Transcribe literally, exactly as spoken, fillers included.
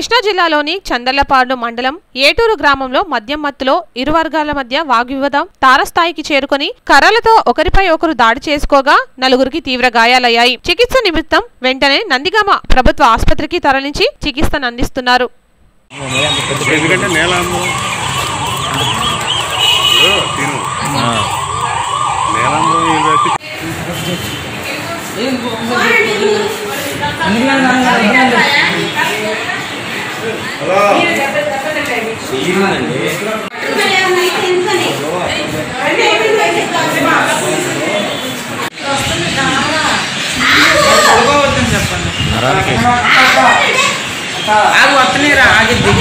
కృష్ణా జిల్లాలోని చందర్లపాడు మండలం ఏటూరు గ్రామంలో మద్యం మత్తులో ఇరు వర్గాల మధ్య వాగ్వివాదం తారస్థాయికి చేరుకొని కర్రలతో ఒకరిపై ఒకరు దాడి చేసుకోగా నలుగురికి తీవ్ర గాయాలయ్యాయి. చికిత్స నిమిత్తం వెంటనే నందిగామ ప్రభుత్వ ఆసుపత్రికి తరలించి చికిత్సను అందిస్తున్నారు. ఆగు వస్తలేరా ఆగిద్ది